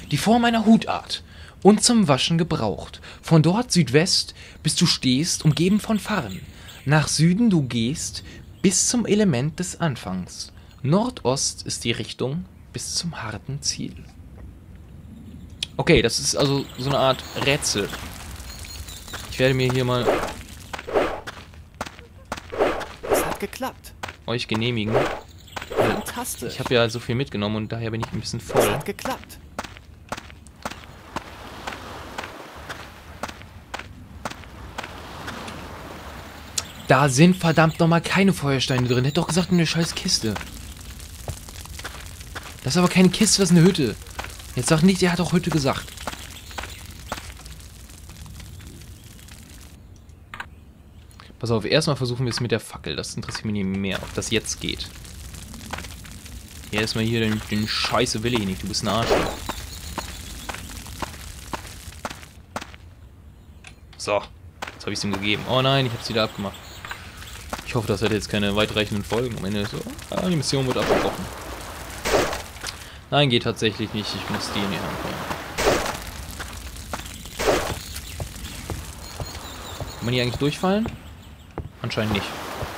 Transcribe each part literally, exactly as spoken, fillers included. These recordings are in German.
Die Form einer Hutart und zum Waschen gebraucht. Von dort Südwest, bis du stehst, umgeben von Farren. Nach Süden du gehst, bis zum Element des Anfangs. Nordost ist die Richtung, bis zum harten Ziel. Okay, das ist also so eine Art Rätsel. Ich werde mir hier mal... Es hat geklappt. euch genehmigen. Fantastisch. Ich habe ja so viel mitgenommen und daher bin ich ein bisschen Es voll. hat geklappt. Da sind verdammt nochmal keine Feuersteine drin. Hätte doch gesagt, eine scheiß Kiste. Das ist aber keine Kiste, das ist eine Hütte. Jetzt sag nicht, er hat auch Hütte gesagt. Pass auf, erstmal versuchen wir es mit der Fackel. Das interessiert mich nicht mehr, ob das jetzt geht. Ja, erstmal hier den, den scheiße Wille nicht. Du bist ein Arsch. So, jetzt habe ich es ihm gegeben. Oh nein, ich habe es wieder abgemacht. Ich hoffe, das hat jetzt keine weitreichenden Folgen. Am Ende so, ah, die Mission wird abgebrochen. Nein, geht tatsächlich nicht. Ich muss die in die Hand nehmen. Kann man hier eigentlich durchfallen? Anscheinend nicht.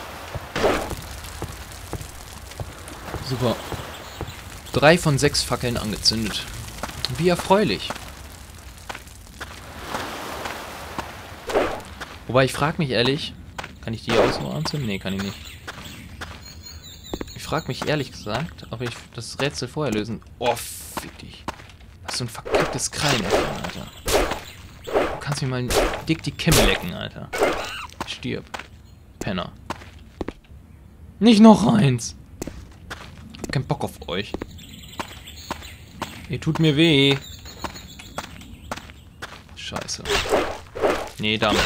Super. Drei von sechs Fackeln angezündet. Wie erfreulich. Wobei, ich frage mich ehrlich... Kann ich die hier auch so anzünden? Nee, kann ich nicht. Ich frage mich ehrlich gesagt, ob ich das Rätsel vorher lösen... Oh, fick dich. Was so ein verkacktes Krallen, Alter. Du kannst mir mal dick die Kimme lecken, Alter. Stirb. Penner. Nicht noch eins. Ich hab keinen Bock auf euch. Ihr tut mir weh. Scheiße. Nee, damit.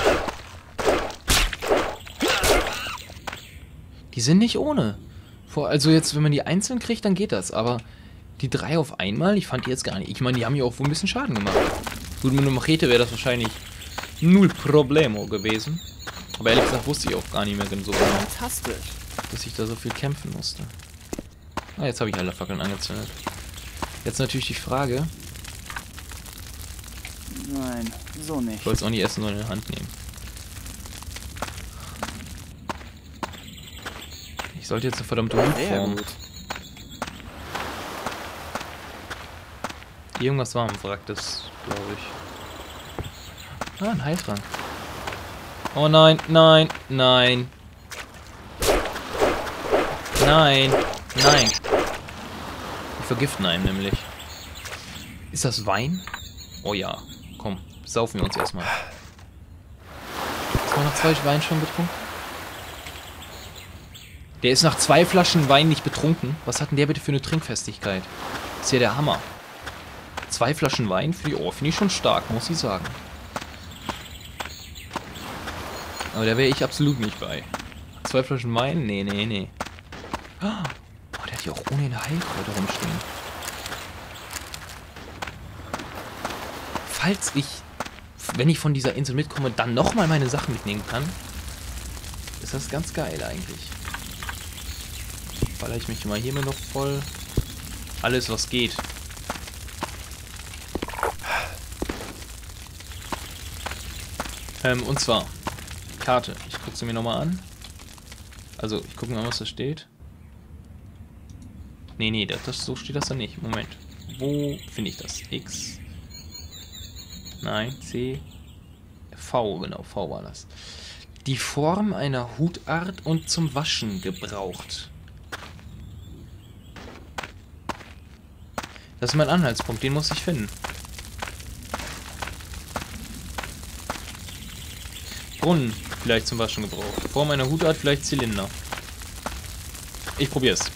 Die sind nicht ohne. Vor, also jetzt, wenn man die einzeln kriegt, dann geht das. Aber die drei auf einmal, ich fand die jetzt gar nicht. Ich meine, die haben ja auch wohl ein bisschen Schaden gemacht. Gut, mit einer Machete wäre das wahrscheinlich null Problemo gewesen. Aber ehrlich gesagt wusste ich auch gar nicht mehr so genau, Fantastisch. dass ich da so viel kämpfen musste. Ah, jetzt habe ich alle Fackeln angezündet. Jetzt natürlich die Frage. Nein, so nicht. Ich wollte es auch nicht essen, sondern in die Hand nehmen. Ich sollte jetzt eine verdammte Hut Sehr formen. gut. Irgendwas war am Wrack, das glaube ich. Ah, ein Heiltrank. Oh nein, nein, nein. Nein, nein. Die vergiften einen nämlich. Ist das Wein? Oh ja, komm, saufen wir uns erstmal. Hast du noch zwei Wein schon getrunken? Der ist nach zwei Flaschen Wein nicht betrunken. Was hat denn der bitte für eine Trinkfestigkeit? Das ist ja der Hammer. Zwei Flaschen Wein für die Ohr finde ich schon stark, muss ich sagen. Aber da wäre ich absolut nicht bei. Zwei Flaschen Wein? Nee, nee, nee. Oh, der hat hier auch ohne eine Heilkräuter rumstehen. Falls ich, wenn ich von dieser Insel mitkomme, dann nochmal meine Sachen mitnehmen kann, ist das ganz geil eigentlich. Baller ich mich mal hier noch voll. Alles, was geht. Ähm, und zwar Karte. Ich gucke sie mir nochmal an. Also, ich gucke mal, was da steht. Nee, nee, das, das, so steht das da nicht. Moment. Wo finde ich das? X. Nein, C. V, genau, V war das. Die Form einer Hutart und zum Waschen gebraucht. Das ist mein Anhaltspunkt, den muss ich finden. Brunnen, vielleicht zum Waschen gebraucht. Form einer Hutart, vielleicht Zylinder. Ich probier's.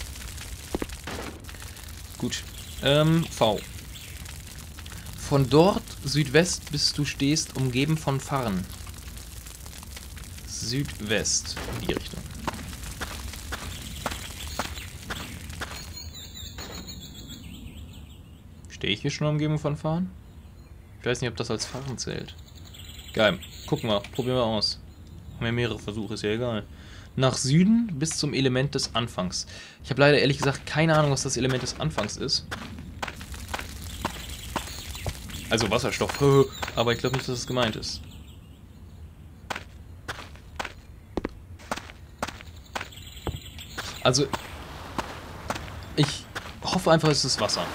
Gut. Ähm, V. Von dort Südwest bis du stehst, umgeben von Farren. Südwest, in die Richtung. Stehe ich hier schon umgeben von Farren? Ich weiß nicht, ob das als Farren zählt. Geil. Gucken wir. Probieren wir aus. Haben ja mehrere Versuche, ist ja egal. Nach Süden bis zum Element des Anfangs. Ich habe leider ehrlich gesagt keine Ahnung, was das Element des Anfangs ist. Also Wasserstoff. Aber ich glaube nicht, dass es gemeint ist. Also, ich hoffe einfach, es ist Wasser.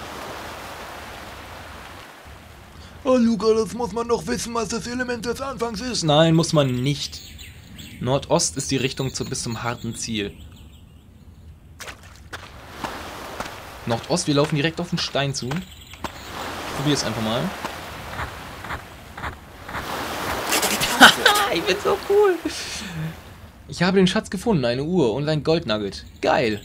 Oh, Luca, das muss man doch wissen, was das Element des Anfangs ist. Nein, muss man nicht. Nordost ist die Richtung zu, bis zum harten Ziel. Nordost, wir laufen direkt auf den Stein zu. Ich probiere es einfach mal. Ich bin so cool. Ich habe den Schatz gefunden, eine Uhr und ein Goldnugget. Geil.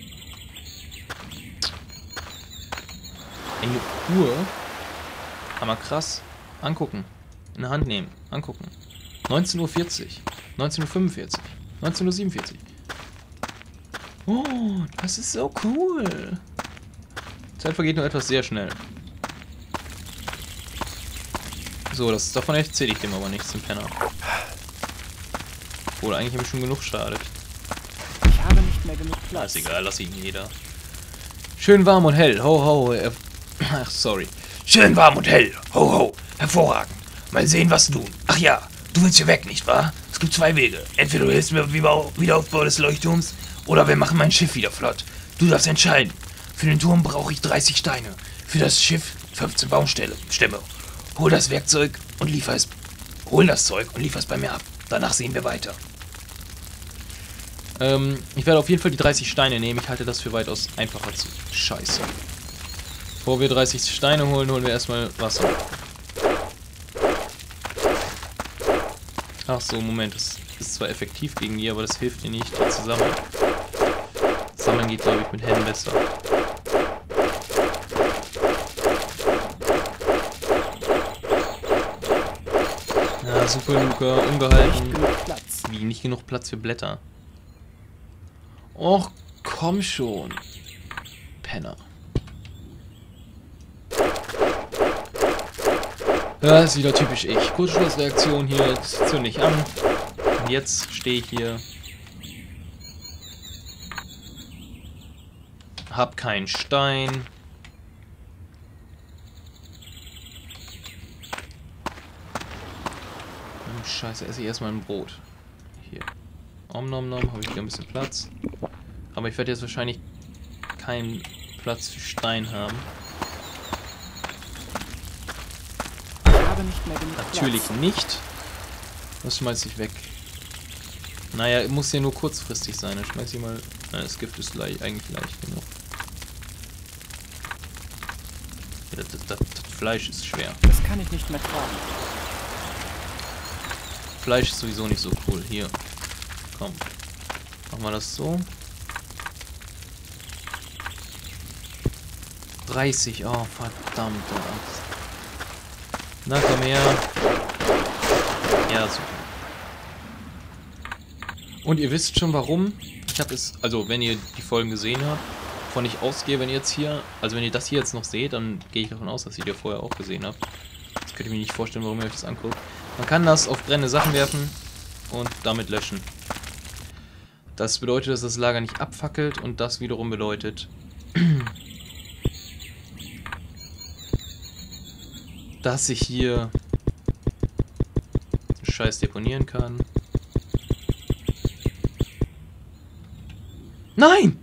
Eine Uhr? Hammer krass. Angucken. In der Hand nehmen. Angucken. neunzehn Uhr vierzig. neunzehn Uhr fünfundvierzig. neunzehn Uhr siebenundvierzig. Oh, das ist so cool. Zeit vergeht nur etwas sehr schnell. So, das davon erzähle ich dem aber nichts, dem Penner. Oder eigentlich habe ich schon genug schadet. Ich habe nicht mehr genug Platz. Ist egal, lass ihn jeder. Schön warm und hell. Ho, ho. Äh, ach, sorry. Schön warm und hell. Ho, ho. Hervorragend. Mal sehen, was tun. Ach ja, du willst hier weg, nicht wahr? Es gibt zwei Wege. Entweder du hilfst mir beim Wiederaufbau des Leuchtturms, oder wir machen mein Schiff wieder flott. Du darfst entscheiden. Für den Turm brauche ich dreißig Steine. Für das Schiff fünfzehn Baumstämme. Hol das Werkzeug und liefer es. Hol das Zeug und liefer es bei mir ab. Danach sehen wir weiter. Ähm, ich werde auf jeden Fall die dreißig Steine nehmen. Ich halte das für weitaus einfacher zu. Scheiße. Bevor wir dreißig Steine holen, holen wir erstmal Wasser. Ach so, Moment. Das ist zwar effektiv gegen die, aber das hilft dir nicht, die zu sammeln. Sammeln geht, glaube ich, mit Händen besser. Ja, super, Luca. Ungehalten. Nicht genug Platz. Wie, nicht genug Platz für Blätter? Och, komm schon. Penner. Ja, ist wieder typisch ich. Kurzschlussreaktion hier, das zünde ich an. Und jetzt stehe ich hier. Hab keinen Stein. Oh, Scheiße, esse ich erstmal ein Brot. Hier. Om nom nom, habe ich hier ein bisschen Platz. Aber ich werde jetzt wahrscheinlich keinen Platz für Stein haben. Nicht mehr genug Natürlich Platz. nicht. Das schmeiß ich weg. Naja, muss ja nur kurzfristig sein. Dann schmeiß ich mal. Na, das Gift ist leicht, eigentlich leicht genug. Ja, das, das, das Fleisch ist schwer. Das kann ich nicht mehr tragen. Fleisch ist sowieso nicht so cool. Hier. Komm. Machen wir das so. dreißig. Oh, verdammt. Na, komm her. Ja, super. Und ihr wisst schon warum. Ich habe es, also wenn ihr die Folgen gesehen habt, wovon ich ausgehe, wenn ihr jetzt hier, also wenn ihr das hier jetzt noch seht, dann gehe ich davon aus, dass ihr die vorher auch gesehen habt. Jetzt könnt ihr mir nicht vorstellen, warum ihr euch das anguckt. Man kann das auf brennende Sachen werfen und damit löschen. Das bedeutet, dass das Lager nicht abfackelt und das wiederum bedeutet, dass ich hier Scheiß deponieren kann. Nein!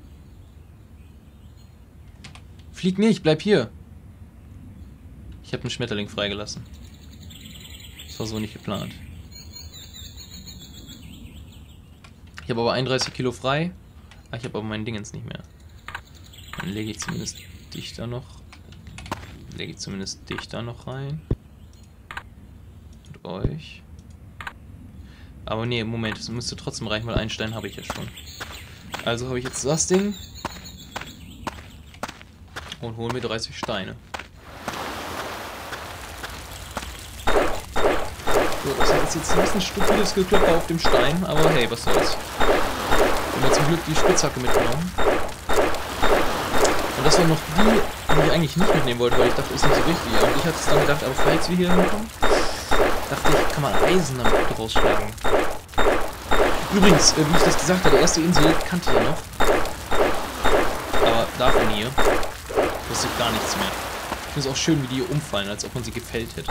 Flieg nicht, bleib hier. Ich habe einen Schmetterling freigelassen. Das war so nicht geplant. Ich habe aber einunddreißig Kilo frei. Ah, ich habe aber mein Dingens nicht mehr. Dann lege ich zumindest dich da noch. Lege ich zumindest dich da noch rein. Und euch. Aber nee, Moment, es müsste trotzdem reichen, weil einen Stein habe ich ja schon. Also habe ich jetzt das Ding. Und hole mir dreißig Steine. So, das ist jetzt ein bisschen stupides Geklopper auf dem Stein, aber hey, was soll's. Ich habe zum Glück die Spitzhacke mitgenommen. Und das war noch die, die ich eigentlich nicht mitnehmen wollte, weil ich dachte, ist nicht so wichtig. Und ich hatte es dann gedacht, aber falls wir hier hinkommen, dachte ich, kann man Eisen damit rausschlagen. Übrigens, äh, wie ich das gesagt habe, die erste Insel kannte ich ja noch. Aber davon hier wusste ich gar nichts mehr. finde es auch schön, wie die hier umfallen, als ob man sie gefällt hätte.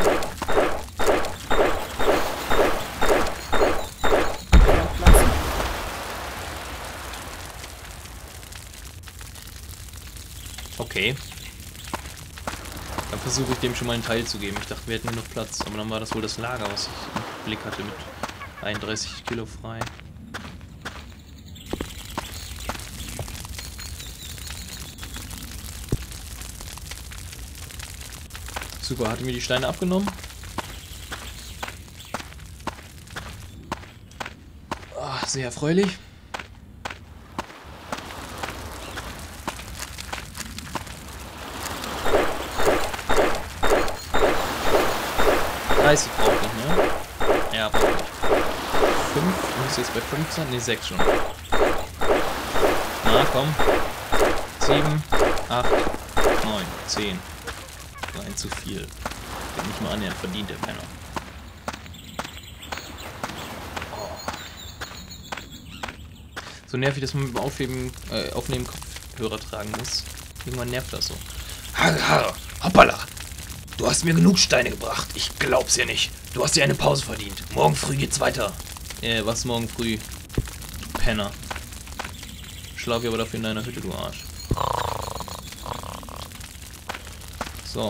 Okay. Dann versuche ich dem schon mal einen Teil zu geben. Ich dachte, wir hätten nur noch Platz. Aber dann war das wohl das Lager, was ich im Blick hatte mit einunddreißig Kilo frei. Super, hatte mir die Steine abgenommen. Oh, sehr erfreulich. dreißig brauche ich, ne? Ja, brauche ich. fünf? Muss jetzt bei fünf sein? Ne, sechs schon. Na, komm. sieben, acht, neun, zehn. Nein, zu viel. Bin nicht mal annähernd verdient, der Penner. Oh. So nervig, dass man mit dem Aufheben, äh, Aufnehmen Kopfhörer tragen muss. Irgendwann nervt das so. Haha, hoppala! Du hast mir genug Steine gebracht. Ich glaub's ja nicht. Du hast dir eine Pause verdient. Morgen früh geht's weiter. Äh, was morgen früh? Du Penner. Schlaf ich aber dafür in deiner Hütte, du Arsch. So.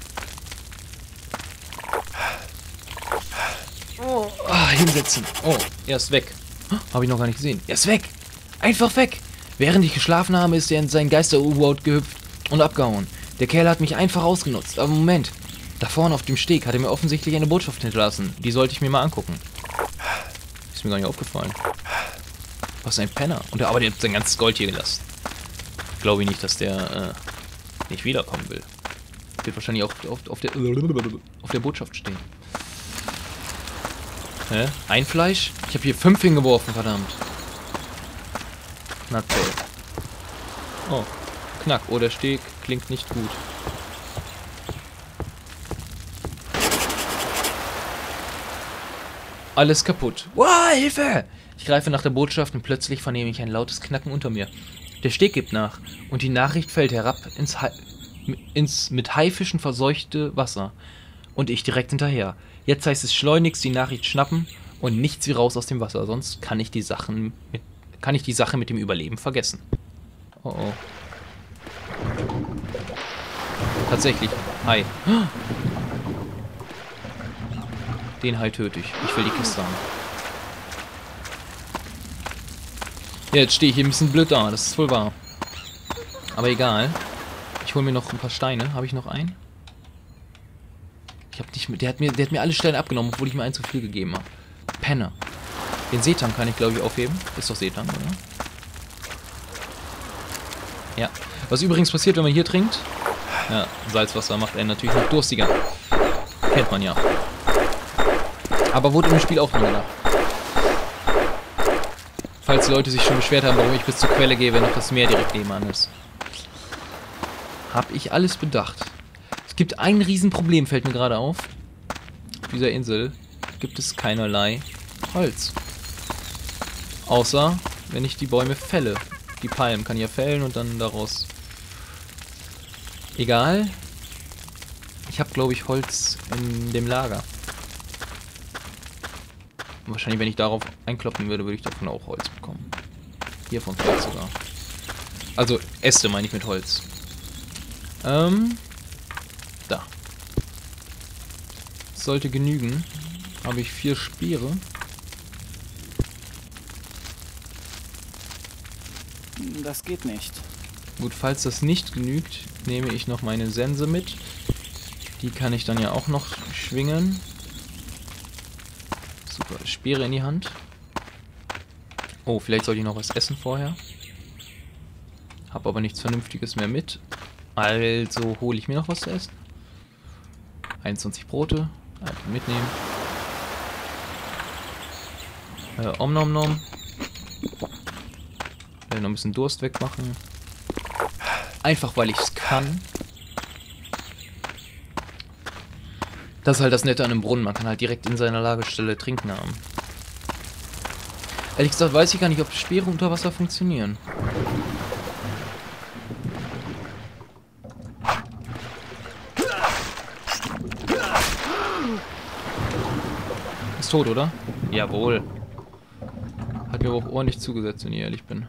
Oh, ah, hinsetzen. Oh, er ist weg. Habe ich noch gar nicht gesehen. Er ist weg. Einfach weg. Während ich geschlafen habe, ist er in sein Geister-U-Boot gehüpft und abgehauen. Der Kerl hat mich einfach ausgenutzt. Aber Moment. Da vorne auf dem Steg hat er mir offensichtlich eine Botschaft hinterlassen. Die sollte ich mir mal angucken. Ist mir gar nicht aufgefallen. Was ein Penner. Und der, aber der hat sein ganzes Gold hier gelassen. Glaube ich nicht, dass der äh, nicht wiederkommen will. Wird wahrscheinlich auch auf, auf, der, auf der Botschaft stehen. Hä? Ein Fleisch? Ich habe hier fünf hingeworfen, verdammt. Na toll. Oh. Knack. Oh, der Steg klingt nicht gut. Alles kaputt. Wow, Hilfe! Ich greife nach der Botschaft und plötzlich vernehme ich ein lautes Knacken unter mir. Der Steg gibt nach und die Nachricht fällt herab ins, Hai ins mit Haifischen verseuchte Wasser. Und ich direkt hinterher. Jetzt heißt es schleunigst die Nachricht schnappen und nichts wie raus aus dem Wasser, sonst kann ich die Sachen mit, kann ich die Sache mit dem Überleben vergessen. Oh oh. Tatsächlich. Hai. Den Hai töte ich. Ich will die Kiste haben. Ja, jetzt stehe ich hier ein bisschen blöd da. Das ist wohl wahr. Aber egal. Ich hole mir noch ein paar Steine. Habe ich noch einen? Ich habe nicht mit. Der hat mir, der hat mir alle Steine abgenommen, obwohl ich mir einen zu viel gegeben habe. Penner. Den Seetang kann ich, glaube ich, aufheben. Ist doch Seetang, oder? Ja. Was übrigens passiert, wenn man hier trinkt? Ja, Salzwasser macht einen natürlich noch durstiger. Kennt man ja. Aber wurde im Spiel auch dran gedacht. Falls die Leute sich schon beschwert haben, warum ich bis zur Quelle gehe, wenn noch das Meer direkt nebenan ist. Hab ich alles bedacht. Es gibt ein Riesenproblem, fällt mir gerade auf. Auf dieser Insel gibt es keinerlei Holz. Außer, wenn ich die Bäume fälle. Die Palmen kann ich ja fällen und dann daraus... Egal. Ich habe, glaube ich, Holz in dem Lager. Und wahrscheinlich, wenn ich darauf einkloppen würde, würde ich davon auch Holz bekommen. Hiervon vielleicht sogar. Also Äste meine ich mit Holz. Ähm. Da. Sollte genügen. Habe ich vier Speere. Das geht nicht. Gut, falls das nicht genügt, nehme ich noch meine Sense mit. Die kann ich dann ja auch noch schwingen. Super, Speere in die Hand. Oh, vielleicht sollte ich noch was essen vorher. Hab aber nichts Vernünftiges mehr mit. Also hole ich mir noch was zu essen. einundzwanzig Brote. Einfach mitnehmen. Äh, Om Nom Nom. Äh, noch ein bisschen Durst wegmachen. Einfach weil ich es kann. Das ist halt das Nette an einem Brunnen. Man kann halt direkt in seiner Lagestelle trinken haben. Ehrlich gesagt weiß ich gar nicht, ob Speere unter Wasser funktionieren. Ist tot, oder? Jawohl. Hat mir aber auch ordentlich zugesetzt, wenn ich ehrlich bin.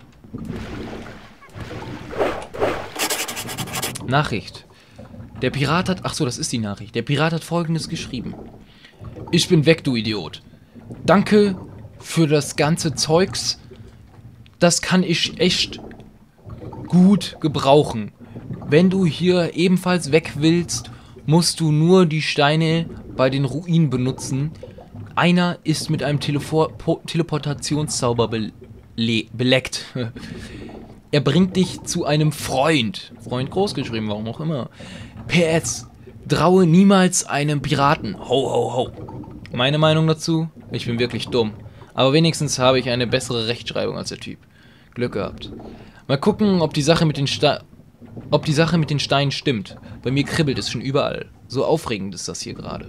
Nachricht. Der Pirat hat... Ach so, das ist die Nachricht. Der Pirat hat Folgendes geschrieben. Ich bin weg, du Idiot. Danke für das ganze Zeugs. Das kann ich echt gut gebrauchen. Wenn du hier ebenfalls weg willst, musst du nur die Steine bei den Ruinen benutzen. Einer ist mit einem Telefor po Teleportationszauber be beleckt. Er bringt dich zu einem Freund. Freund großgeschrieben, warum auch immer. P S. Traue niemals einem Piraten. Ho, ho, ho. Meine Meinung dazu? Ich bin wirklich dumm. Aber wenigstens habe ich eine bessere Rechtschreibung als der Typ. Glück gehabt. Mal gucken, ob die Sache mit den Sta ob die Sache mit den Steinen stimmt. Bei mir kribbelt es schon überall. So aufregend ist das hier gerade.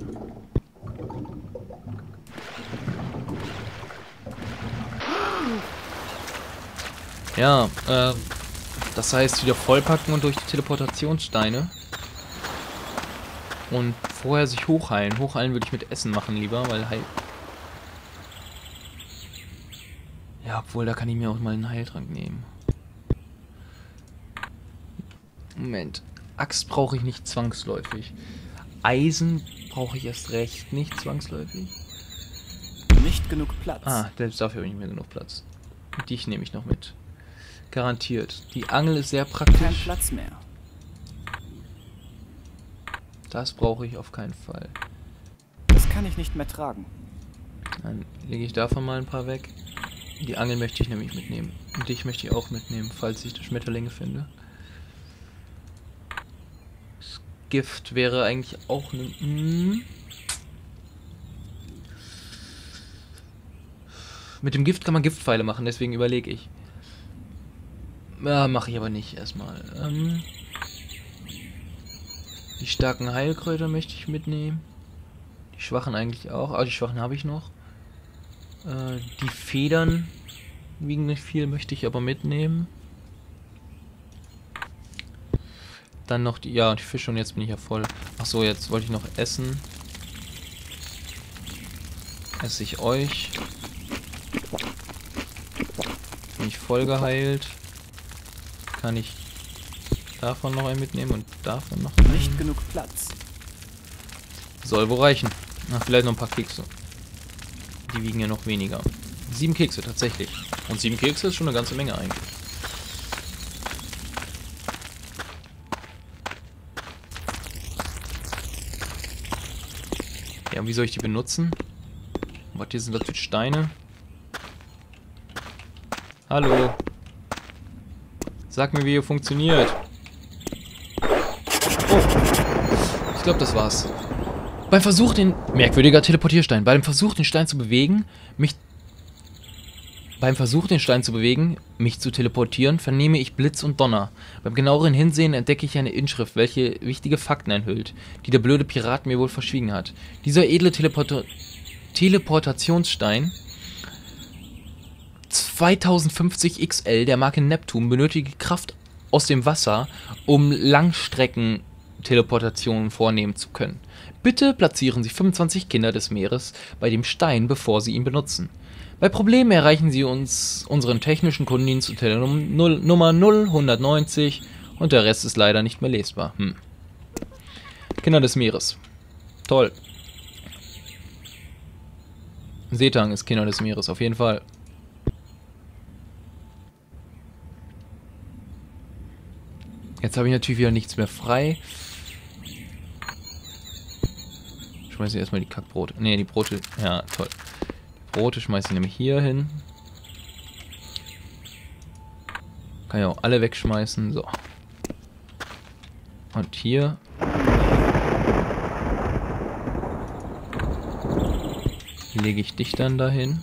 Ja, äh, das heißt wieder vollpacken und durch die Teleportationssteine. Und vorher sich hochheilen. Hochheilen würde ich mit Essen machen lieber, weil Heil... Ja, obwohl, da kann ich mir auch mal einen Heiltrank nehmen. Moment. Axt brauche ich nicht zwangsläufig. Eisen brauche ich erst recht nicht zwangsläufig. Nicht genug Platz. Ah, selbst dafür habe ich nicht mehr genug Platz. Dich nehme ich noch mit. Garantiert. Die Angel ist sehr praktisch. Kein Platz mehr. Das brauche ich auf keinen Fall. Das kann ich nicht mehr tragen. Dann lege ich davon mal ein paar weg. Die Angel möchte ich nämlich mitnehmen. Und dich möchte ich auch mitnehmen, falls ich das Schmetterlinge finde. Das Gift wäre eigentlich auch eine... Hm. Mit dem Gift kann man Giftpfeile machen, deswegen überlege ich. Ja, mache ich aber nicht erstmal. Ähm, die starken Heilkräuter möchte ich mitnehmen. Die schwachen eigentlich auch. Ah, die schwachen habe ich noch. Äh, die Federn wiegen nicht viel, möchte ich aber mitnehmen. Dann noch die... Ja, die Fische und jetzt bin ich ja voll. Ach so, jetzt wollte ich noch essen. Esse ich euch. Bin ich voll geheilt. Kann ich davon noch einen mitnehmen und davon noch einen? Nicht genug Platz. Soll wohl reichen. Ach, vielleicht noch ein paar Kekse. Die wiegen ja noch weniger. Sieben Kekse, tatsächlich. Und sieben Kekse ist schon eine ganze Menge eigentlich. Ja, und wie soll ich die benutzen? Was hier sind das für Steine? Hallo. Sag mir, wie ihr funktioniert. Oh. Ich glaube, das war's. Beim Versuch, den... Merkwürdiger Teleportierstein. Beim Versuch, den Stein zu bewegen, mich... Beim Versuch, den Stein zu bewegen, mich zu teleportieren, vernehme ich Blitz und Donner. Beim genaueren Hinsehen entdecke ich eine Inschrift, welche wichtige Fakten enthüllt, die der blöde Pirat mir wohl verschwiegen hat. Dieser edle Teleport Teleportationsstein... zweitausendfünfzig X L der Marke Neptun benötigt Kraft aus dem Wasser, um Langstrecken-Teleportationen vornehmen zu können. Bitte platzieren Sie fünfundzwanzig Kinder des Meeres bei dem Stein, bevor Sie ihn benutzen. Bei Problemen erreichen Sie uns unseren technischen Kundendienst zu Telefonnummer null hundertneunzig und der Rest ist leider nicht mehr lesbar. Hm. Kinder des Meeres. Toll. Seetang ist Kinder des Meeres, auf jeden Fall. Jetzt habe ich natürlich wieder nichts mehr frei. Schmeiße ich erstmal die Kackbrote. Ne, die Brote. Ja, toll. Die Brote schmeiße ich nämlich hier hin. Kann ja auch alle wegschmeißen. So. Und hier. Lege ich dich dann dahin.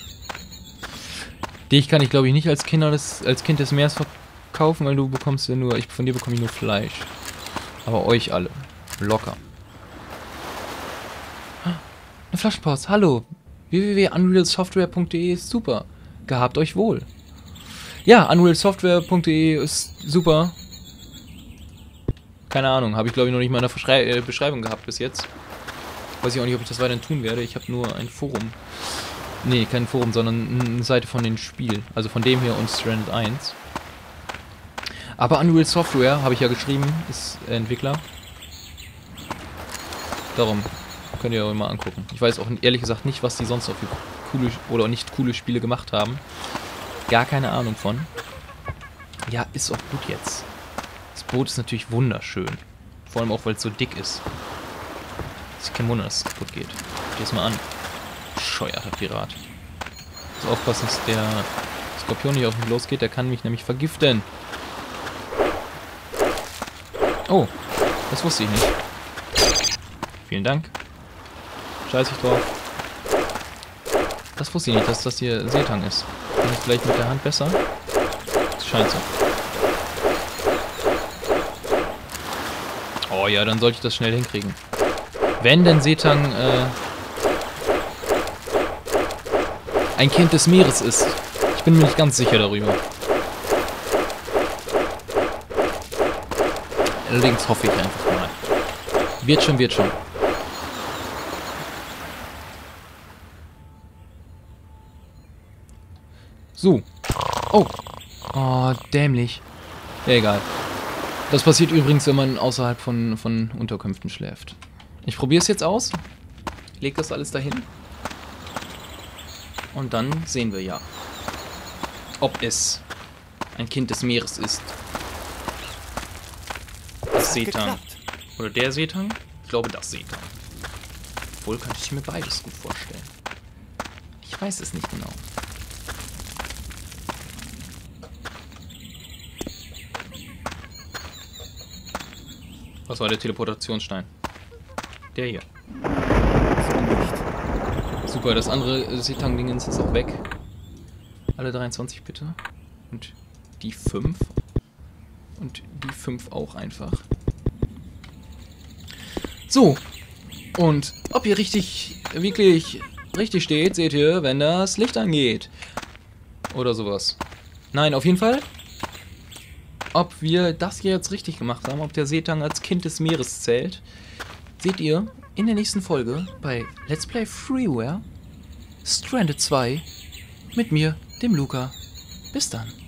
Dich kann ich glaube ich nicht als Kinder des, als Kind des Meeres verkaufen, weil du bekommst ja nur, ich von dir bekomme ich nur Fleisch. Aber euch alle. Locker. Eine Flaschenpost. Hallo. w w w punkt unreal software punkt de ist super. Gehabt euch wohl. Ja, unreal software punkt de ist super. Keine Ahnung, habe ich glaube ich noch nicht mal in der Verschrei äh, Beschreibung gehabt bis jetzt. Weiß ich auch nicht, ob ich das weiterhin tun werde. Ich habe nur ein Forum. Nee, kein Forum, sondern eine Seite von den Spielen. Also von dem hier und Stranded eins. Aber Unreal Software, habe ich ja geschrieben, ist Entwickler. Darum könnt ihr euch mal angucken. Ich weiß auch ehrlich gesagt nicht, was die sonst noch für coole oder nicht coole Spiele gemacht haben. Gar keine Ahnung von. Ja, ist auch gut jetzt. Das Boot ist natürlich wunderschön. Vor allem auch, weil es so dick ist. Ist kein Wunder, dass es kaputt geht. Schau es mal an. Scheuerter Pirat. Muss aufpassen, dass der Skorpion nicht auf mich losgeht. Der kann mich nämlich vergiften. Oh, das wusste ich nicht. Vielen Dank. Scheiß ich drauf. Das wusste ich nicht, dass das hier Seetang ist. Kann ich vielleicht mit der Hand besser? Das scheint so. Oh ja, dann sollte ich das schnell hinkriegen. Wenn denn Seetang äh, ein Kind des Meeres ist. Ich bin mir nicht ganz sicher darüber. Allerdings hoffe ich einfach mal. Wird schon, wird schon. So. Oh. Oh, dämlich. Ja, egal. Das passiert übrigens, wenn man außerhalb von, von Unterkünften schläft. Ich probiere es jetzt aus. Leg das alles dahin. Und dann sehen wir ja, ob es ein Kind des Meeres ist. Das Seetang. Oder der Seetang? Ich glaube, das Seetang. Obwohl, könnte ich mir beides gut vorstellen. Ich weiß es nicht genau. Was war der Teleportationsstein? Der hier. Super, das andere Seetang-Dingens ist auch weg. Alle dreiundzwanzig bitte. Und die fünf. Und die fünf auch einfach. So. Und ob ihr richtig, wirklich richtig steht, seht ihr, wenn das Licht angeht. Oder sowas. Nein, auf jeden Fall. Ob wir das hier jetzt richtig gemacht haben, ob der Seetang als Kind des Meeres zählt, seht ihr in der nächsten Folge bei Let's Play Freeware Stranded zwei mit mir, dem Luca. Bis dann.